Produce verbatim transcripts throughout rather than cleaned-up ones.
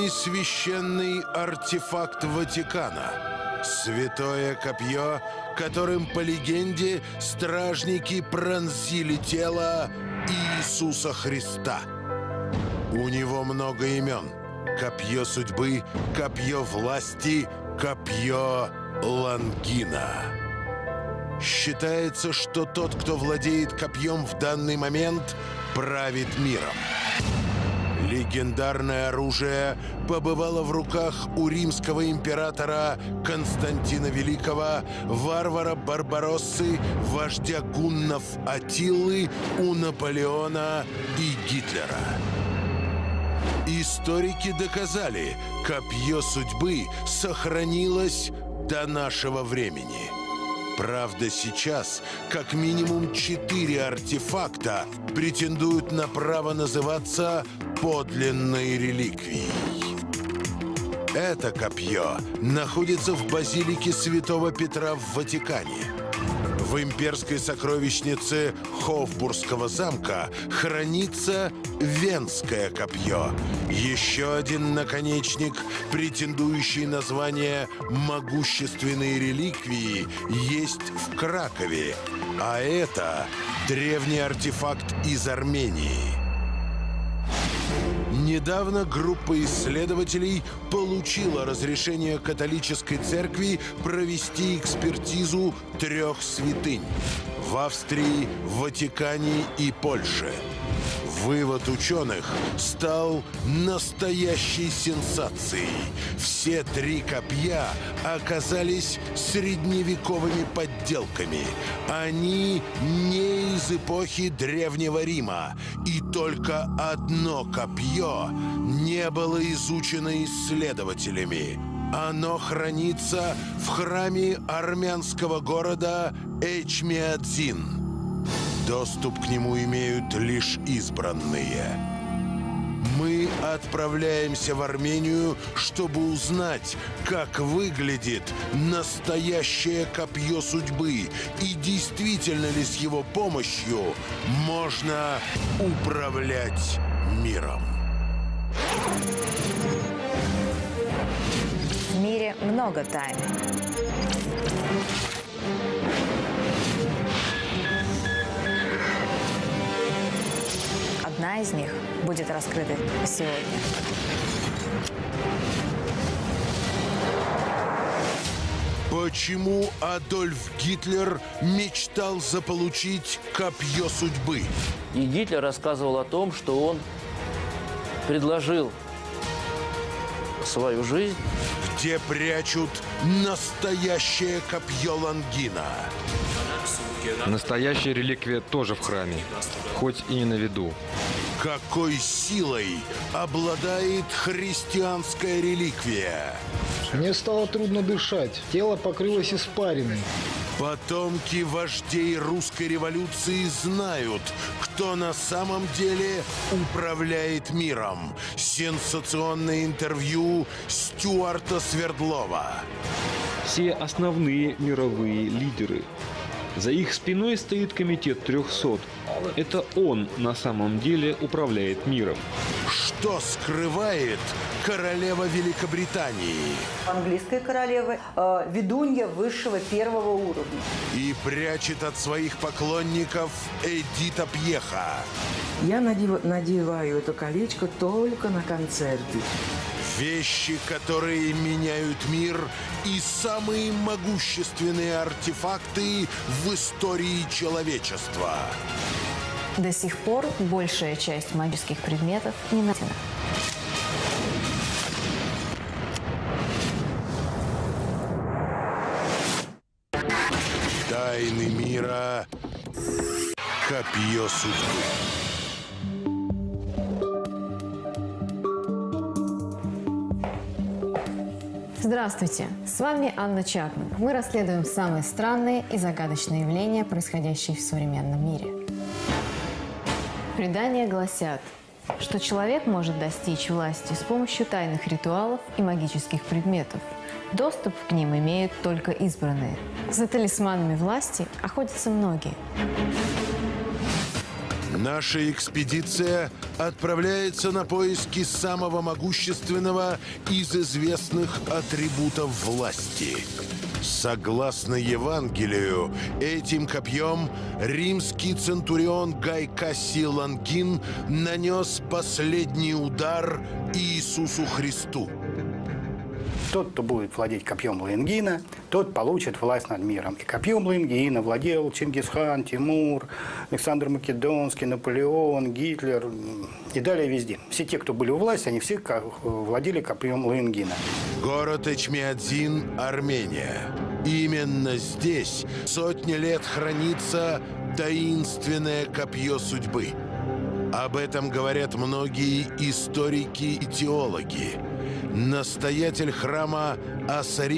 Главный священный артефакт Ватикана. Святое копье, которым, по легенде, стражники пронзили тело Иисуса Христа. У него много имен. Копье судьбы, копье власти, копье Лонгина. Считается, что тот, кто владеет копьем в данный момент, правит миром. Легендарное оружие побывало в руках у римского императора Константина Великого, варвара Барбароссы, вождя гуннов Аттилы, у Наполеона и Гитлера. Историки доказали, копье судьбы сохранилось до нашего времени. Правда, сейчас как минимум четыре артефакта претендуют на право называться подлинной реликвией. Это копье находится в базилике Святого Петра в Ватикане. В имперской сокровищнице Хофбургского замка хранится Венское копье. Еще один наконечник, претендующий на звание могущественной реликвии, есть в Кракове. А это древний артефакт из Армении. Недавно группа исследователей получила разрешение католической церкви провести экспертизу трех святынь в Австрии, Ватикане и Польше. Вывод ученых стал настоящей сенсацией. Все три копья оказались средневековыми подделками. Они не из эпохи Древнего Рима. И только одно копье не было изучено исследователями. Оно хранится в храме армянского города Эчмиадзин. Доступ к нему имеют лишь избранные. Мы отправляемся в Армению, чтобы узнать, как выглядит настоящее копье судьбы и действительно ли с его помощью можно управлять миром. В мире много тайн. Одна из них будет раскрыта сегодня. Почему Адольф Гитлер мечтал заполучить копье судьбы? И Гитлер рассказывал о том, что он предложил свою жизнь. Где прячут настоящее копье Лонгина? Настоящая реликвия тоже в храме, хоть и не на виду. Какой силой обладает христианская реликвия? Мне стало трудно дышать, тело покрылось испариной. Потомки вождей русской революции знают, кто на самом деле управляет миром. Сенсационное интервью Стюарта Свердлова. Все основные мировые лидеры. За их спиной стоит комитет трехсот. Это он на самом деле управляет миром. Что скрывает королева Великобритании? Английская королева, э, ведунья высшего первого уровня. И прячет от своих поклонников Эдита Пьеха. Я надев... надеваю это колечко только на концерты. Вещи, которые меняют мир, и самые могущественные артефакты в истории человечества. До сих пор большая часть магических предметов не найдена. Тайны мира. Копье судьбы. Здравствуйте, с вами Анна Чапман. Мы расследуем самые странные и загадочные явления, происходящие в современном мире. Предания гласят, что человек может достичь власти с помощью тайных ритуалов и магических предметов. Доступ к ним имеют только избранные. За талисманами власти охотятся многие. Наша экспедиция отправляется на поиски самого могущественного из известных атрибутов власти. Согласно Евангелию, этим копьем римский центурион Гай Кассий Лонгин нанес последний удар Иисусу Христу. Тот, кто будет владеть копьем Лонгина, тот получит власть над миром. И копьем Лонгина владел Чингисхан, Тимур, Александр Македонский, Наполеон, Гитлер и далее везде. Все те, кто были у власти, они все владели копьем Лонгина. Город Эчмиадзин, Армения. Именно здесь сотни лет хранится таинственное копье судьбы. Об этом говорят многие историки и теологи. Настоятель храма Асари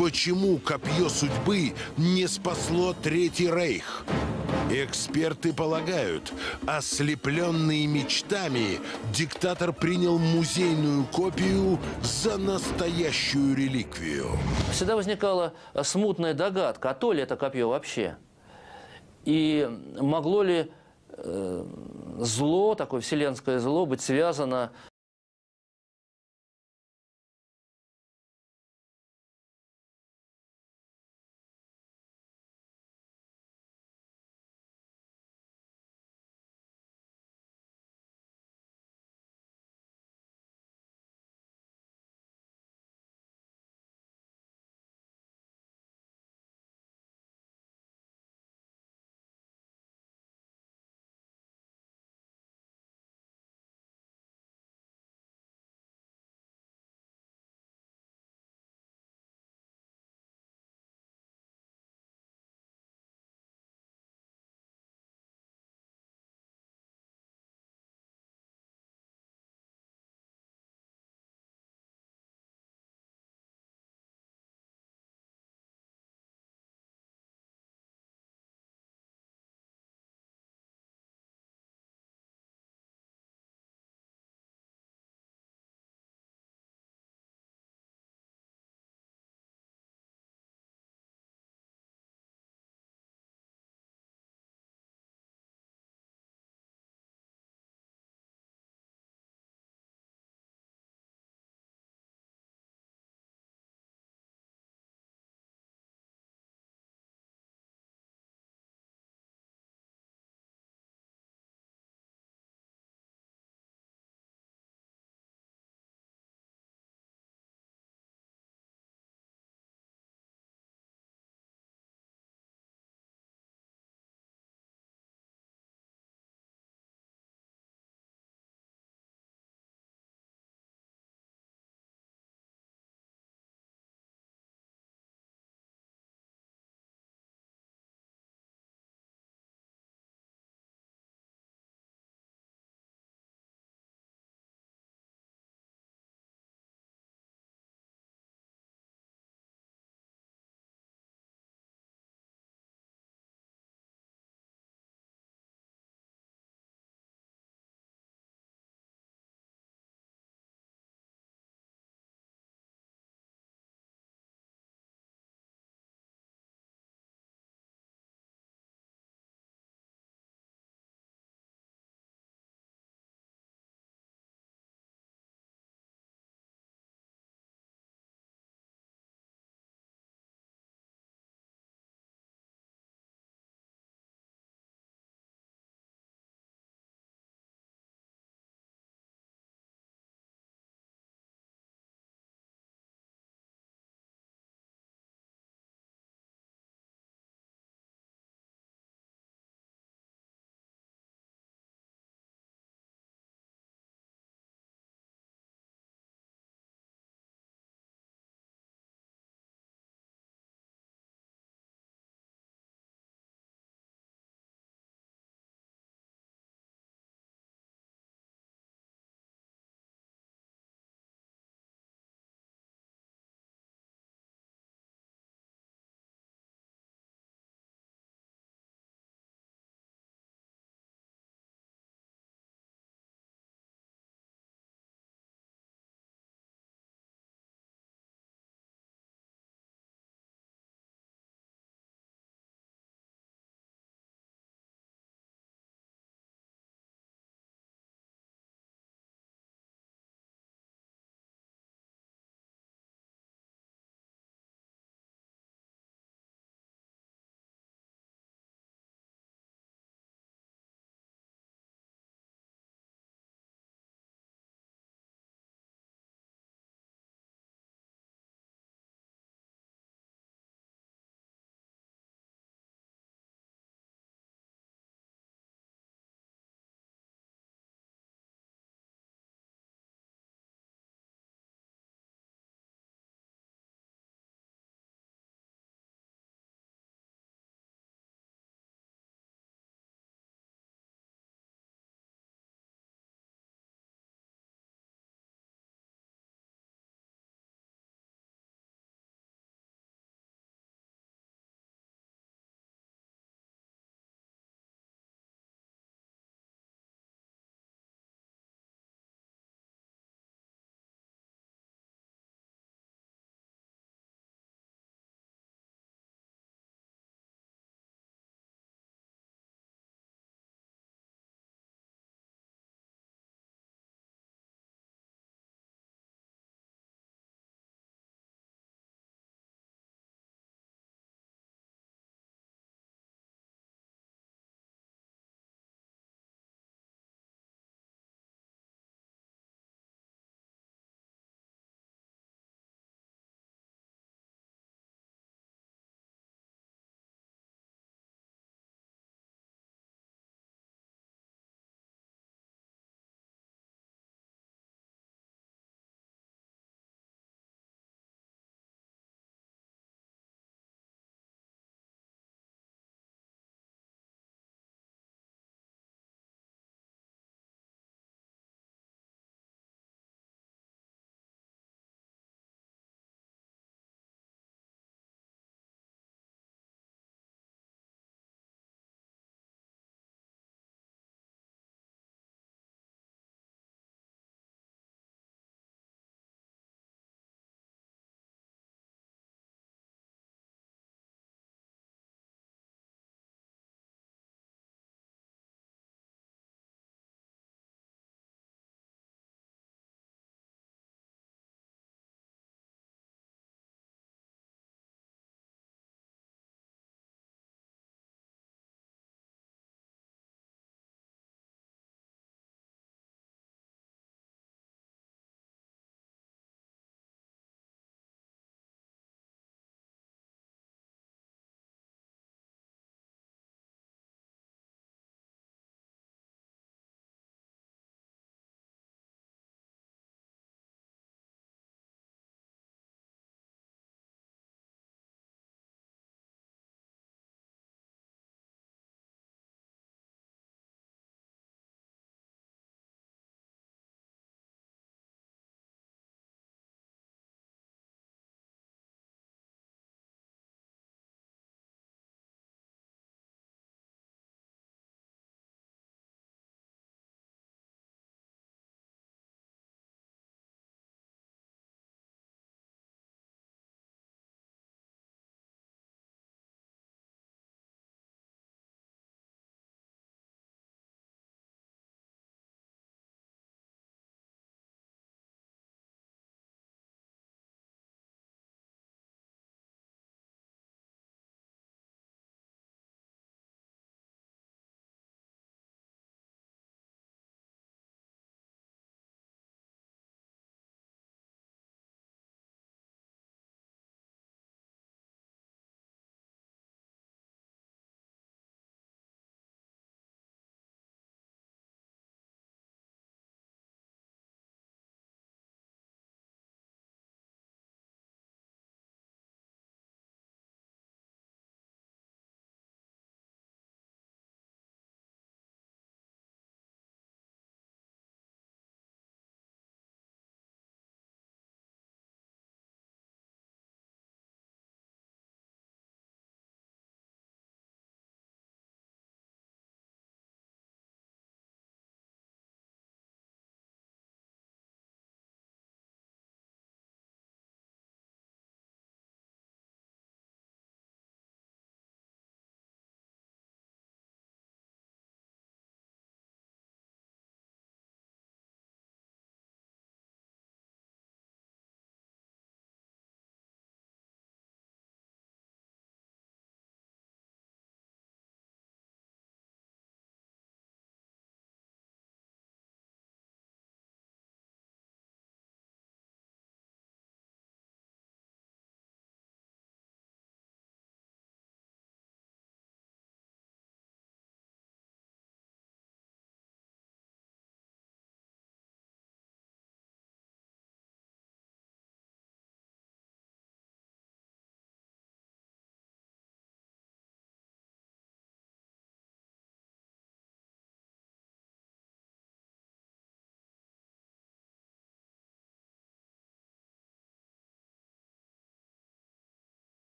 Почему копье судьбы не спасло Третий Рейх? Эксперты полагают, ослепленный мечтами, диктатор принял музейную копию за настоящую реликвию. Всегда возникала смутная догадка, а то ли это копье вообще? И могло ли э, зло, такое вселенское зло, быть связано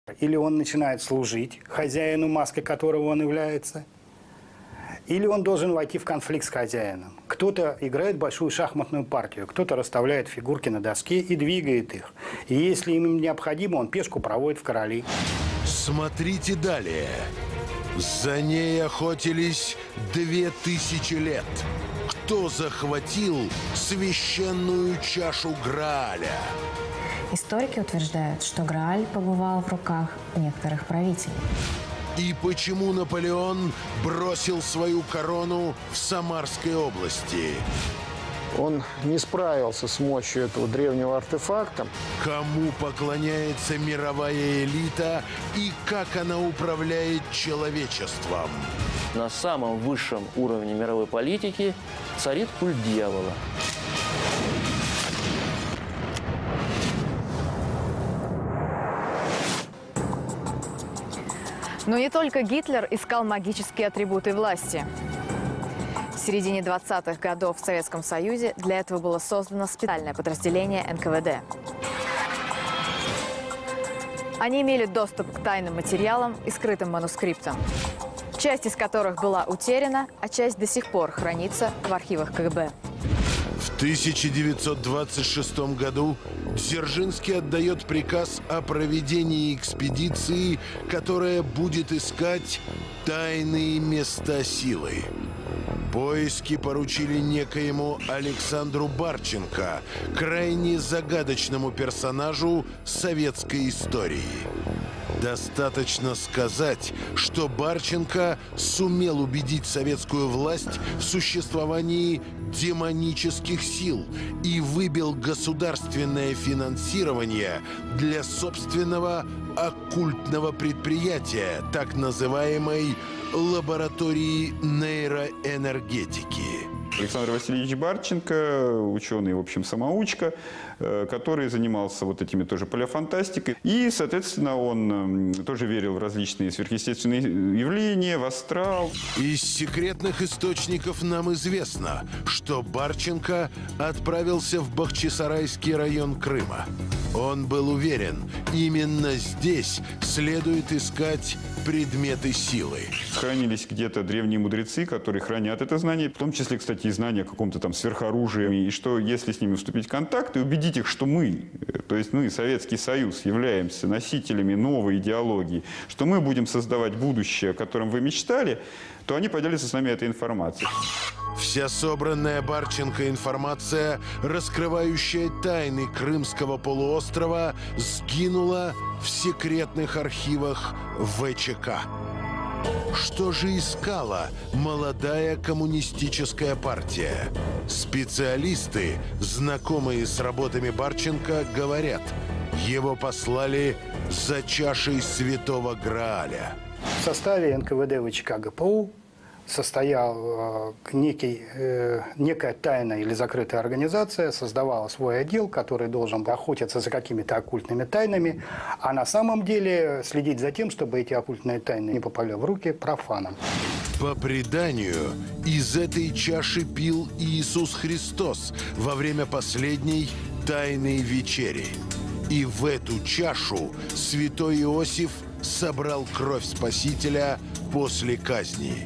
Или он начинает служить хозяину, маской которого он является, или он должен войти в конфликт с хозяином. Кто-то играет большую шахматную партию, кто-то расставляет фигурки на доске и двигает их. И если им необходимо, он пешку проводит в короли. Смотрите далее. За ней охотились две тысячи лет. Кто захватил священную чашу Грааля? Историки утверждают, что Грааль побывал в руках некоторых правителей. И почему Наполеон бросил свою корону в Самарской области? Он не справился с мощью этого древнего артефакта. Кому поклоняется мировая элита и как она управляет человечеством? На самом высшем уровне мировой политики царит культ дьявола. Но не только Гитлер искал магические атрибуты власти. В середине двадцатых годов в Советском Союзе для этого было создано специальное подразделение эн ка вэ дэ. Они имели доступ к тайным материалам и скрытым манускриптам, часть из которых была утеряна, а часть до сих пор хранится в архивах ка гэ бэ. В тысяча девятьсот двадцать шестом году Дзержинский отдает приказ о проведении экспедиции, которая будет искать тайные места силы. Поиски поручили некоему Александру Барченко, крайне загадочному персонажу советской истории. Достаточно сказать, что Барченко сумел убедить советскую власть в существовании демонических сил и выбил государственное финансирование для собственного оккультного предприятия, так называемой лаборатории нейроэнергетики. Александр Васильевич Барченко, ученый, в общем, самоучка, который занимался вот этими тоже палеофантастикой. И, соответственно, он тоже верил в различные сверхъестественные явления, в астрал. Из секретных источников нам известно, что Барченко отправился в Бахчисарайский район Крыма. Он был уверен, именно здесь следует искать предметы силы. Хранились где-то древние мудрецы, которые хранят это знание, в том числе, кстати, и знания о каком-то там сверхоружии. И что, если с ними вступить в контакт и убедить их, что мы, то есть мы, Советский Союз, являемся носителями новой идеологии, что мы будем создавать будущее, о котором вы мечтали, то они поделятся с нами этой информацией. Вся собранная Барченко информация, раскрывающая тайны Крымского полуострова, сгинула в секретных архивах вэ че ка. Что же искала молодая коммунистическая партия? Специалисты, знакомые с работами Барченко, говорят, его послали за чашей Святого Грааля. В составе эн ка вэ дэ вэ че ка гэ пэ у состоял э, некий, э, некая тайная или закрытая организация, создавала свой отдел, который должен охотиться за какими-то оккультными тайнами, а на самом деле следить за тем, чтобы эти оккультные тайны не попали в руки профанам. По преданию, из этой чаши пил Иисус Христос во время последней тайной вечери. И в эту чашу святой Иосиф собрал кровь Спасителя после казни.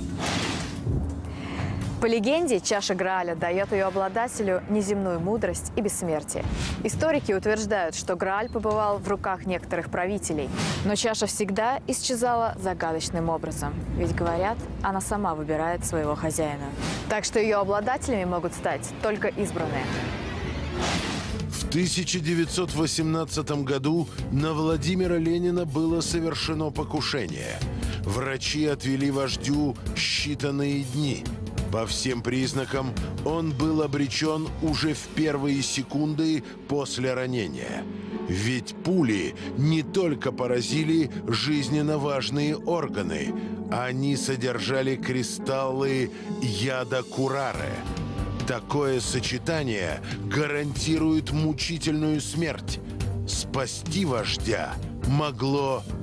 По легенде, чаша Грааля дает ее обладателю неземную мудрость и бессмертие. Историки утверждают, что Грааль побывал в руках некоторых правителей, но чаша всегда исчезала загадочным образом. Ведь, говорят, она сама выбирает своего хозяина. Так что ее обладателями могут стать только избранные. В тысяча девятьсот восемнадцатом году на Владимира Ленина было совершено покушение. Врачи отвели вождю считанные дни. По всем признакам он был обречен уже в первые секунды после ранения. Ведь пули не только поразили жизненно важные органы, они содержали кристаллы яда курары. Такое сочетание гарантирует мучительную смерть. Спасти вождя могло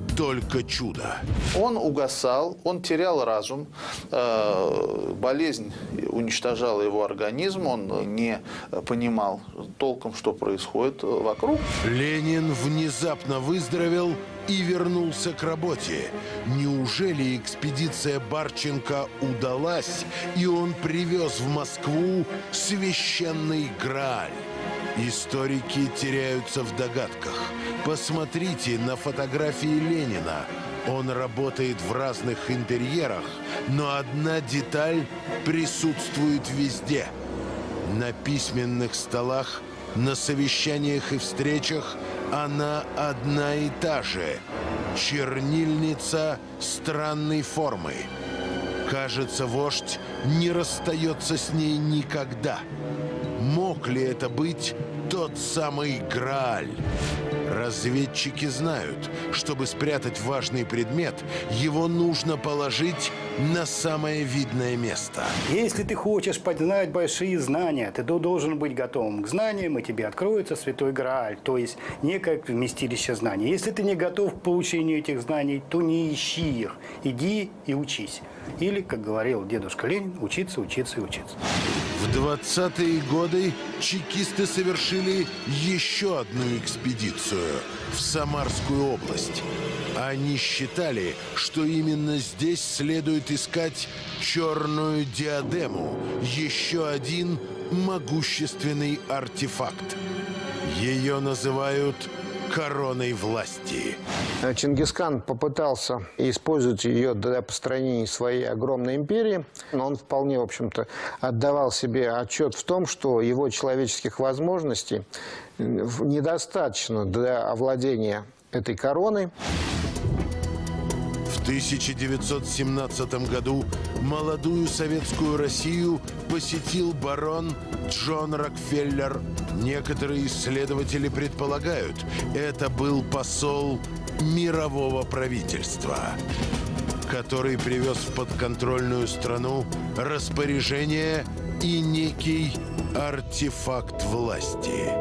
только чудо. Он угасал, он терял разум, болезнь уничтожала его организм, он не понимал толком, что происходит вокруг. Ленин внезапно выздоровел и вернулся к работе. Неужели экспедиция Барченко удалась, и он привез в Москву священный Грааль? Историки теряются в догадках. Посмотрите на фотографии Ленина. Он работает в разных интерьерах, но одна деталь присутствует везде. На письменных столах, на совещаниях и встречах она одна и та же. Чернильница странной формы. Кажется, вождь не расстается с ней никогда. Мог ли это быть тот самый Грааль? Разведчики знают, чтобы спрятать важный предмет, его нужно положить на самое видное место. Если ты хочешь познать большие знания, ты должен быть готовым к знаниям, и тебе откроется Святой Грааль, то есть некое вместилище знаний. Если ты не готов к получению этих знаний, то не ищи их, иди и учись. Или, как говорил дедушка Ленин, учиться, учиться и учиться. В двадцатые годы чекисты совершили еще одну экспедицию в Самарскую область. Они считали, что именно здесь следует искать черную диадему, еще один могущественный артефакт. Ее называют короной власти. Чингисхан попытался использовать ее для построения своей огромной империи, но он вполне, в общем-то, отдавал себе отчет в том, что его человеческих возможностей недостаточно для овладения этой короной. В тысяча девятьсот семнадцатом году молодую советскую Россию посетил барон Джон Рокфеллер. Некоторые исследователи предполагают, это был посол мирового правительства, который привез в подконтрольную страну распоряжение и некий артефакт власти.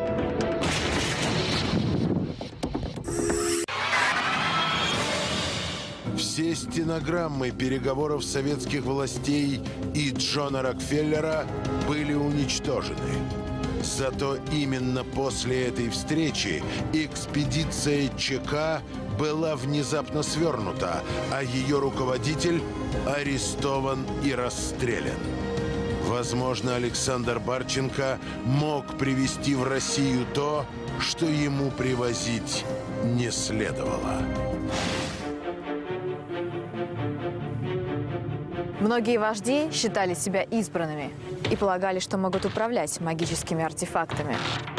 Все стенограммы переговоров советских властей и Джона Рокфеллера были уничтожены. Зато именно после этой встречи экспедиция ЧК была внезапно свернута, а ее руководитель арестован и расстрелян. Возможно, Александр Барченко мог привезти в Россию то, что ему привозить не следовало. Многие вожди считали себя избранными и полагали, что могут управлять магическими артефактами.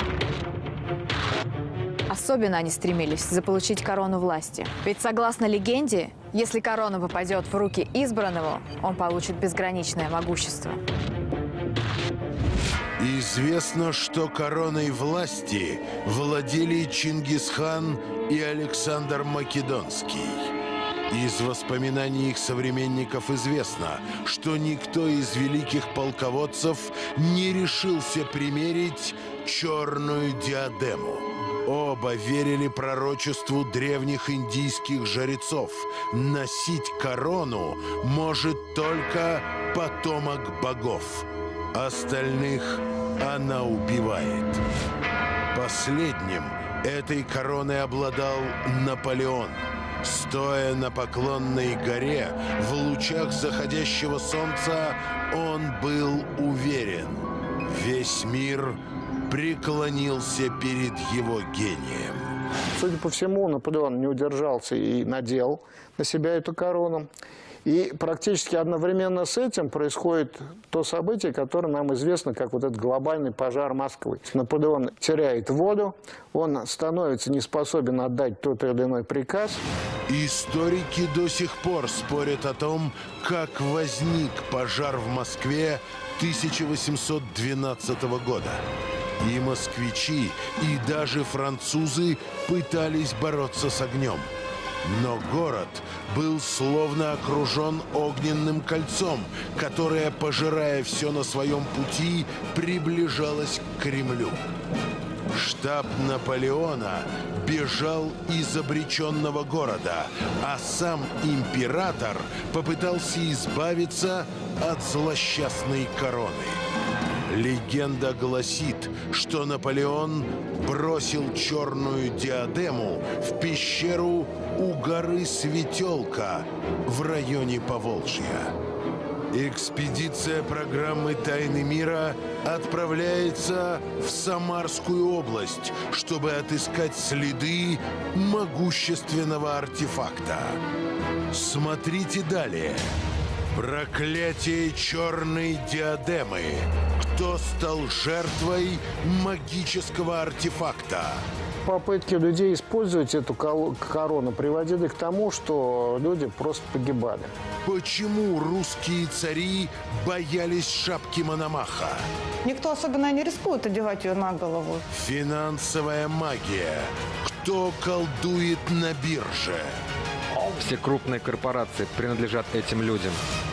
Особенно они стремились заполучить корону власти. Ведь, согласно легенде, если корона попадет в руки избранному, он получит безграничное могущество. Известно, что короной власти владели Чингисхан и Александр Македонский. Из воспоминаний их современников известно, что никто из великих полководцев не решился примерить черную диадему. Оба верили пророчеству древних индийских жрецов. Носить корону может только потомок богов. Остальных она убивает. Последним этой короной обладал Наполеон. Стоя на Поклонной горе, в лучах заходящего солнца, он был уверен. Весь мир преклонился перед его гением. Судя по всему, Наполеон не удержался и надел на себя эту корону. И практически одновременно с этим происходит то событие, которое нам известно, как вот этот глобальный пожар Москвы. Наполеон теряет волю, он становится не способен отдать тот или иной приказ. Историки до сих пор спорят о том, как возник пожар в Москве тысяча восемьсот двенадцатого года. И москвичи, и даже французы пытались бороться с огнем. Но город был словно окружен огненным кольцом, которое, пожирая все на своем пути, приближалось к Кремлю. Штаб Наполеона бежал из обреченного города, а сам император попытался избавиться от злосчастной короны. Легенда гласит, что Наполеон бросил черную диадему в пещеру у горы Светелка в районе Поволжья. Экспедиция программы «Тайны мира» отправляется в Самарскую область, чтобы отыскать следы могущественного артефакта. Смотрите далее. Проклятие черной диадемы. Кто стал жертвой магического артефакта? Попытки людей использовать эту корону приводили к тому, что люди просто погибали. Почему русские цари боялись шапки Мономаха? Никто особенно не рискует одевать ее на голову. Финансовая магия. Кто колдует на бирже? Все крупные корпорации принадлежат этим людям.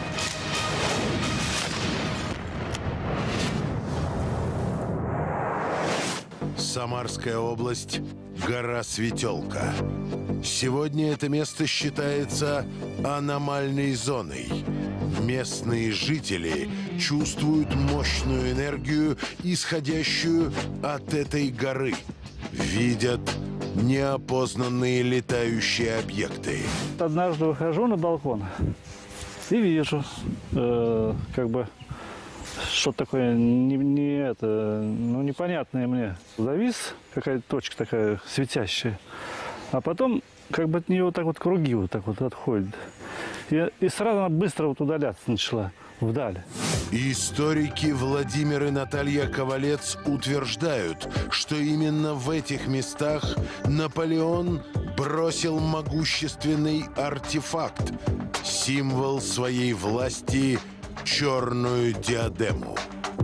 Самарская область, гора Светелка. Сегодня это место считается аномальной зоной. Местные жители чувствуют мощную энергию, исходящую от этой горы. Видят неопознанные летающие объекты. Однажды выхожу на балкон и вижу, э, как бы, что-то такое не, не это, ну, непонятное мне. Завис, какая-то точка такая светящая, а потом как бы от нее вот так вот круги вот так вот отходят. И, и сразу она быстро вот удаляться начала вдаль. Историки Владимир и Наталья Ковалец утверждают, что именно в этих местах Наполеон бросил могущественный артефакт, символ своей власти – черную диадему.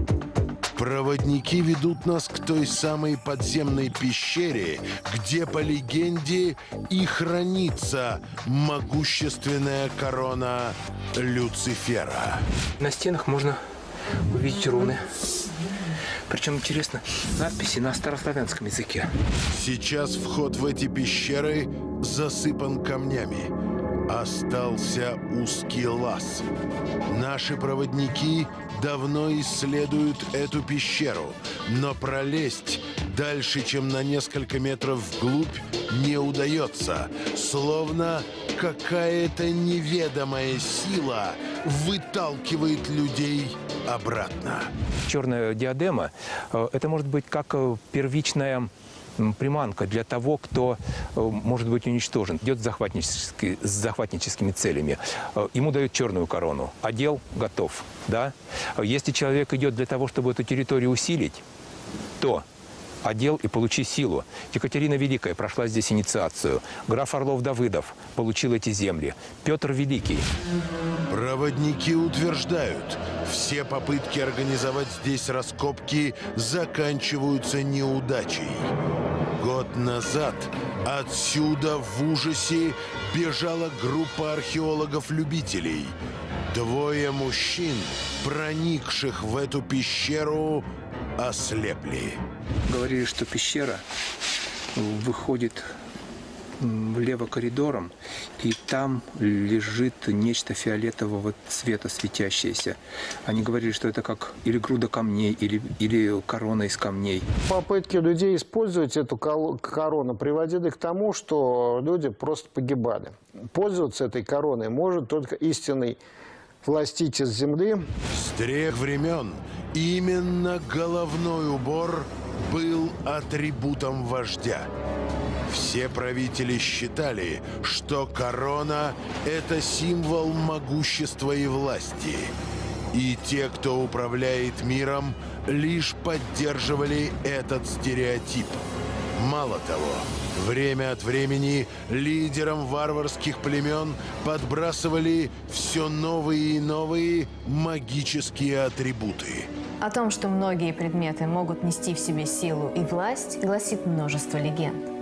Проводники ведут нас к той самой подземной пещере, где, по легенде, и хранится могущественная корона Люцифера. На стенах можно увидеть руны. Причем, интересно, надписи на старославянском языке. Сейчас вход в эти пещеры засыпан камнями. Остался узкий лаз. Наши проводники давно исследуют эту пещеру, но пролезть дальше, чем на несколько метров вглубь, не удается. Словно какая-то неведомая сила выталкивает людей обратно. Черная диадема – это может быть как первичная приманка для того, кто может быть уничтожен, идет с, захватнически, с захватническими целями. Ему дают черную корону, одел – готов. Да? Если человек идет для того, чтобы эту территорию усилить, то одел и получи силу. Екатерина Великая прошла здесь инициацию. Граф Орлов-Давыдов получил эти земли. Петр Великий. Проводники утверждают, все попытки организовать здесь раскопки заканчиваются неудачей. Год назад отсюда в ужасе бежала группа археологов-любителей. Двое мужчин, проникших в эту пещеру, ослепли. Говорили, что пещера выходит влево коридором, и там лежит нечто фиолетового цвета светящееся. Они говорили, что это как или груда камней, или, или корона из камней. Попытки людей использовать эту корону приводили к тому, что люди просто погибали. Пользоваться этой короной может только истинный властитель земли. С древних времен именно головной убор был атрибутом вождя. Все правители считали, что корона – это символ могущества и власти. И те, кто управляет миром, лишь поддерживали этот стереотип. Мало того, время от времени лидерам варварских племен подбрасывали все новые и новые магические атрибуты. О том, что многие предметы могут нести в себе силу и власть, гласит множество легенд.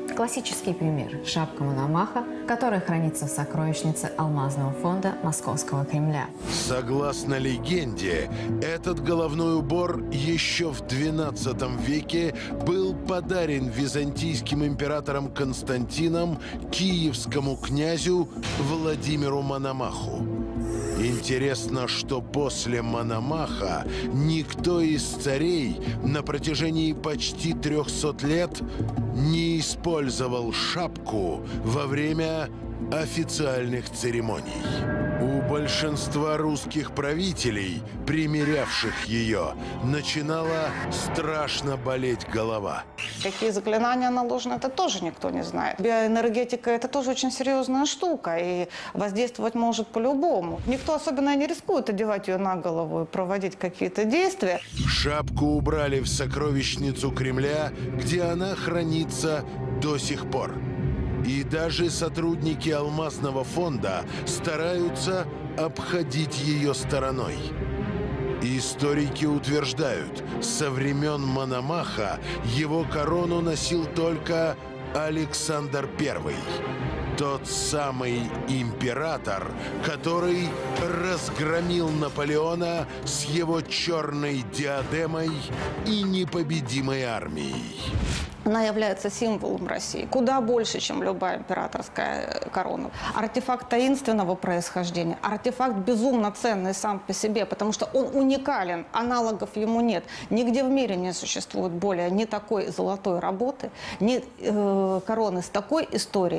Классический пример – шапка Мономаха, которая хранится в сокровищнице Алмазного фонда Московского Кремля. Согласно легенде, этот головной убор еще в двенадцатом веке был подарен византийским императором Константином киевскому князю Владимиру Мономаху. Интересно, что после Мономаха никто из царей на протяжении почти трехсот лет не использовал шапку во время официальных церемоний. У большинства русских правителей, примерявших ее, начинала страшно болеть голова. Какие заклинания наложены, это тоже никто не знает. Биоэнергетика – это тоже очень серьезная штука, и воздействовать может по-любому. Никто особенно не рискует одевать ее на голову и проводить какие-то действия. Шапку убрали в сокровищницу Кремля, где она хранится до сих пор. И даже сотрудники Алмазного фонда стараются обходить ее стороной. Историки утверждают, со времен Мономаха его корону носил только Александр Первый. Тот самый император, который разгромил Наполеона с его черной диадемой и непобедимой армией. Она является символом России, куда больше, чем любая императорская корона. Артефакт таинственного происхождения, артефакт безумно ценный сам по себе, потому что он уникален, аналогов ему нет. Нигде в мире не существует более ни такой золотой работы, ни э, короны с такой историей.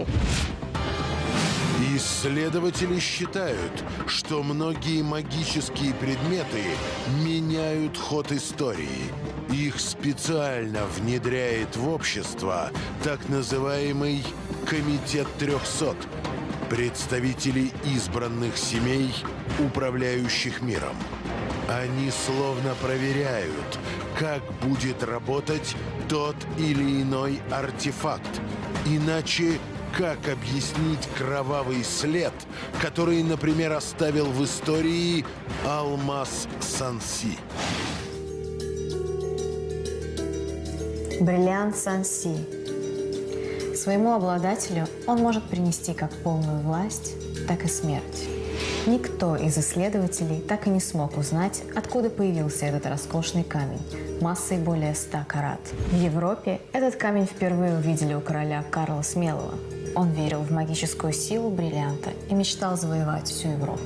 Исследователи считают, что многие магические предметы меняют ход истории. Их специально внедряет в общество так называемый «Комитет трехсот» – представители избранных семей, управляющих миром. Они словно проверяют, как будет работать тот или иной артефакт. Иначе как объяснить кровавый след, который, например, оставил в истории алмаз Санси? Бриллиант Санси. Своему обладателю он может принести как полную власть, так и смерть. Никто из исследователей так и не смог узнать, откуда появился этот роскошный камень массой более ста карат. В Европе этот камень впервые увидели у короля Карла Смелого. Он верил в магическую силу бриллианта и мечтал завоевать всю Европу.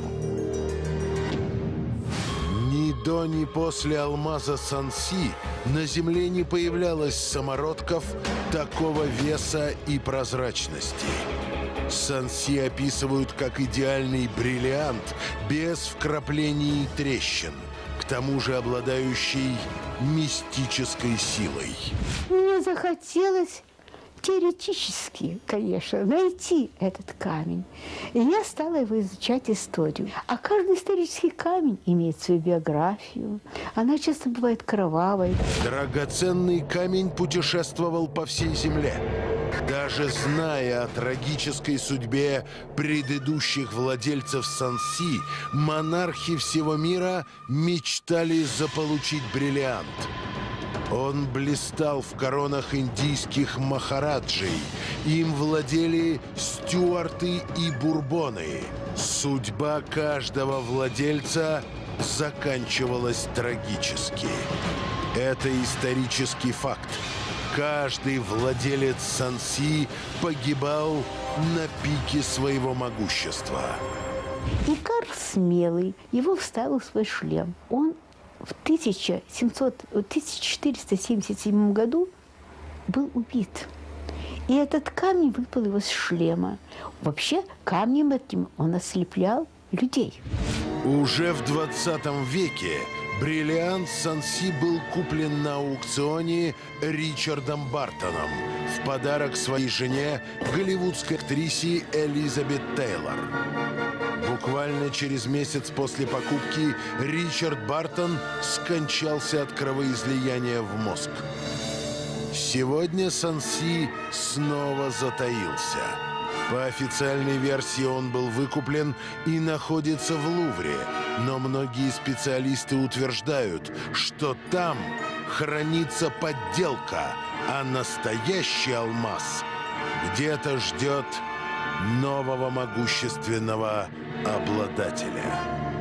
Ни до, ни после алмаза Санси на Земле не появлялось самородков такого веса и прозрачности. Санси описывают как идеальный бриллиант без вкраплений и трещин, к тому же обладающий мистической силой. Мне захотелось теоретически, конечно, найти этот камень. И я стала его изучать историю. А каждый исторический камень имеет свою биографию. Она часто бывает кровавой. Драгоценный камень путешествовал по всей земле. Даже зная о трагической судьбе предыдущих владельцев Санси, монархи всего мира мечтали заполучить бриллиант. Он блистал в коронах индийских махараджей. Им владели стюарты и бурбоны. Судьба каждого владельца заканчивалась трагически. Это исторический факт. Каждый владелец Санси погибал на пике своего могущества. И Карл Смелый его вставил в свой шлем. Он в тысяча четыреста семьдесят седьмом году был убит. И этот камень выпал его с шлема. Вообще камнем этим он ослеплял людей. Уже в двадцатом веке бриллиант Санси был куплен на аукционе Ричардом Бартоном в подарок своей жене, голливудской актрисе Элизабет Тейлор. Буквально через месяц после покупки Ричард Бартон скончался от кровоизлияния в мозг. Сегодня Санси снова затаился. По официальной версии он был выкуплен и находится в Лувре, но многие специалисты утверждают, что там хранится подделка, а настоящий алмаз где-то ждет нового могущественного обладателя.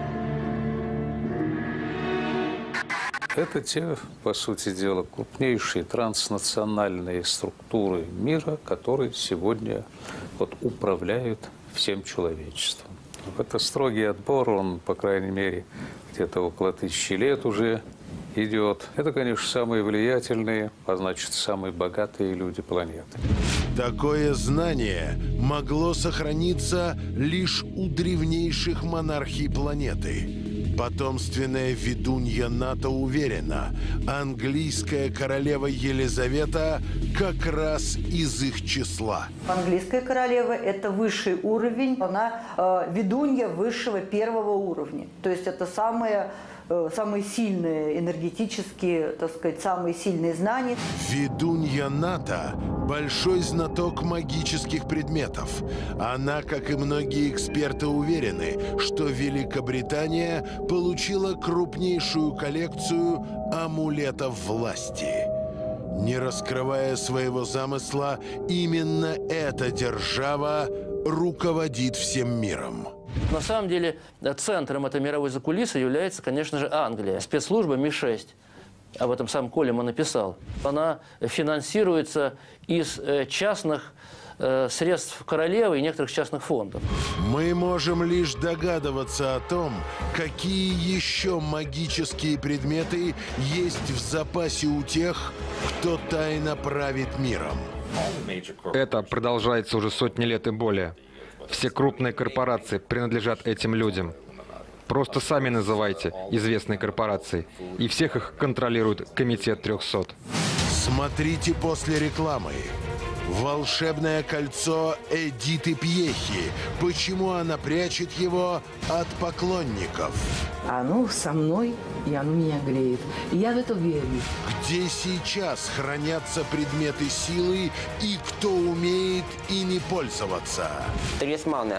Это те, по сути дела, крупнейшие транснациональные структуры мира, которые сегодня вот управляют всем человечеством. Это строгий отбор, он, по крайней мере, где-то около тысячи лет уже идет. Это, конечно, самые влиятельные, а значит, самые богатые люди планеты. Такое знание могло сохраниться лишь у древнейших монархий планеты. Потомственная ведунья НАТО уверена, английская королева Елизавета как раз из их числа. Английская королева – это высший уровень, она э, ведунья высшего первого уровня. То есть это самые, э, самые сильные энергетические, так сказать, самые сильные знания. Ведунья НАТО – большой знаток магических предметов. Она, как и многие эксперты, уверены, что Великобритания получила крупнейшую коллекцию амулетов власти. Не раскрывая своего замысла, именно эта держава руководит всем миром. На самом деле, центром этой мировой закулисы является, конечно же, Англия. Спецслужба Ми шесть. Об этом сам Колема написал. Она финансируется из частных э, средств королевы и некоторых частных фондов. Мы можем лишь догадываться о том, какие еще магические предметы есть в запасе у тех, кто тайно правит миром. Это продолжается уже сотни лет и более. Все крупные корпорации принадлежат этим людям. Просто сами называйте известные корпорации. И всех их контролирует Комитет трехсот. Смотрите после рекламы. Волшебное кольцо Эдиты Пьехи. Почему она прячет его от поклонников? Оно со мной, и оно меня греет. И я в это верю. Где сейчас хранятся предметы силы и кто умеет ими пользоваться? Талисманы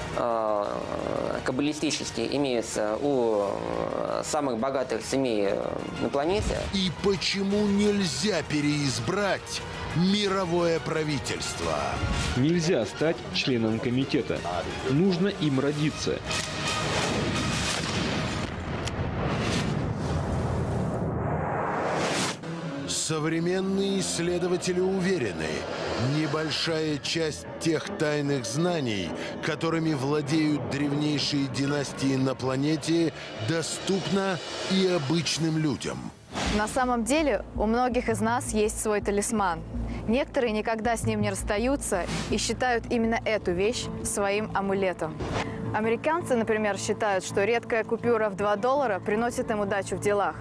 каббалистические имеются у самых богатых семей на планете. И почему нельзя переизбрать мировое правительство? Нельзя стать членом комитета. Нужно им родиться. Современные исследователи уверены, небольшая часть тех тайных знаний, которыми владеют древнейшие династии на планете, доступна и обычным людям. На самом деле у многих из нас есть свой талисман. Некоторые никогда с ним не расстаются и считают именно эту вещь своим амулетом. Американцы, например, считают, что редкая купюра в два доллара приносит им удачу в делах.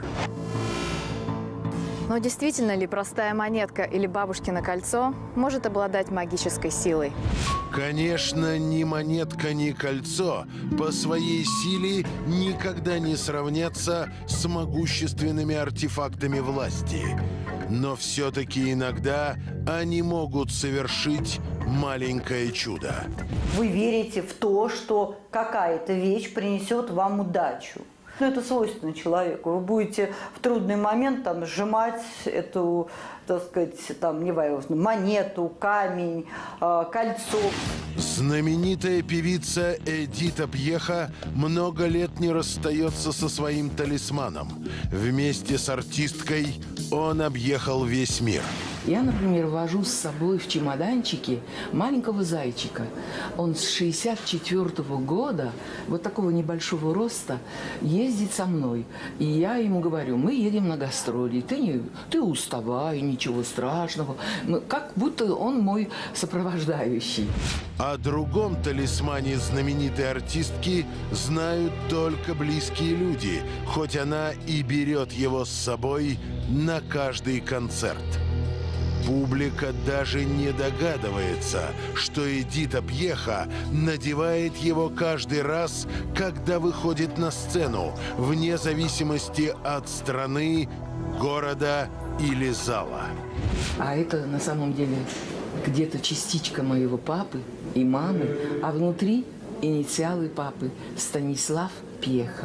Но действительно ли простая монетка или бабушкино кольцо может обладать магической силой? Конечно, ни монетка, ни кольцо по своей силе никогда не сравнятся с могущественными артефактами власти. Но все-таки иногда они могут совершить маленькое чудо. Вы верите в то, что какая-то вещь принесет вам удачу. Ну, это свойственно человеку. Вы будете в трудный момент там сжимать эту, так сказать, там, не знаю, монету, камень, э, кольцо. Знаменитая певица Эдита Пьеха много лет не расстается со своим талисманом. Вместе с артисткой он объехал весь мир. Я, например, вожу с собой в чемоданчике маленького зайчика. Он с шестьдесят четвёртого года, вот такого небольшого роста, ездит со мной. И я ему говорю, мы едем на гастроли, ты, не, ты уставай, ничего страшного. Мы, как будто он мой сопровождающий. О другом талисмане знаменитой артистки знают только близкие люди, хоть она и берет его с собой на каждый концерт. Публика даже не догадывается, что Эдита Пьеха надевает его каждый раз, когда выходит на сцену, вне зависимости от страны, города или зала. А это на самом деле где-то частичка моего папы и мамы, а внутри инициалы папы Станислав Пьеха.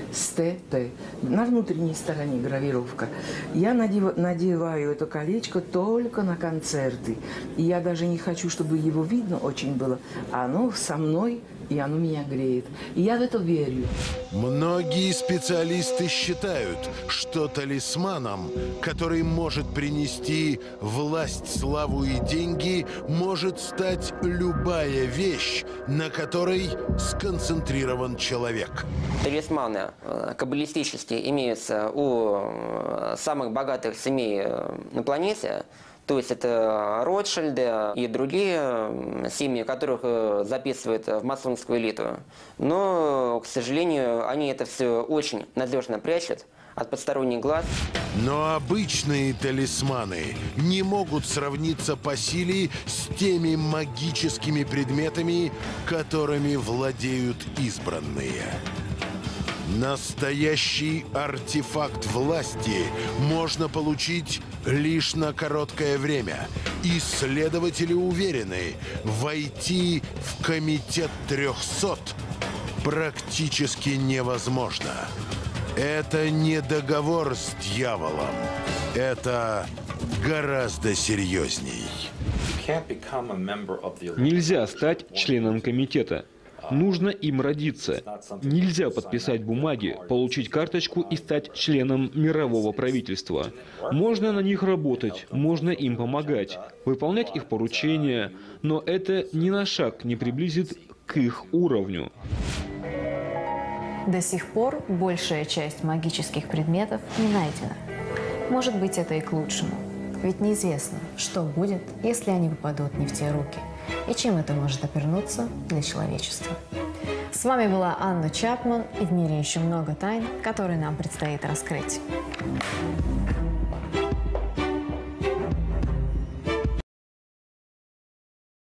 с ТТ. На внутренней стороне гравировка. Я надев, надеваю это колечко только на концерты. И я даже не хочу, чтобы его видно очень было. Оно со мной, и оно меня греет. И я в это верю. Многие специалисты считают, что талисманом, который может принести власть, славу и деньги, может стать любая вещь, на которой сконцентрирован человек. Талисманы каббалистические имеются у самых богатых семей на планете. То есть это Ротшильды и другие семьи, которых записывают в масонскую элиту. Но, к сожалению, они это все очень надежно прячут от посторонних глаз. Но обычные талисманы не могут сравниться по силе с теми магическими предметами, которыми владеют избранные. Настоящий артефакт власти можно получить лишь на короткое время. Исследователи уверены, войти в комитет трехсот практически невозможно. Это не договор с дьяволом. Это гораздо серьезней. Нельзя стать членом комитета. Нужно им родиться. Нельзя подписать бумаги, получить карточку и стать членом мирового правительства. Можно на них работать, можно им помогать, выполнять их поручения, но это ни на шаг не приблизит к их уровню. До сих пор большая часть магических предметов не найдена. Может быть, это и к лучшему. Ведь неизвестно, что будет, если они попадут не в те руки. И чем это может обернуться для человечества. С вами была Анна Чапман, и в мире еще много тайн, которые нам предстоит раскрыть.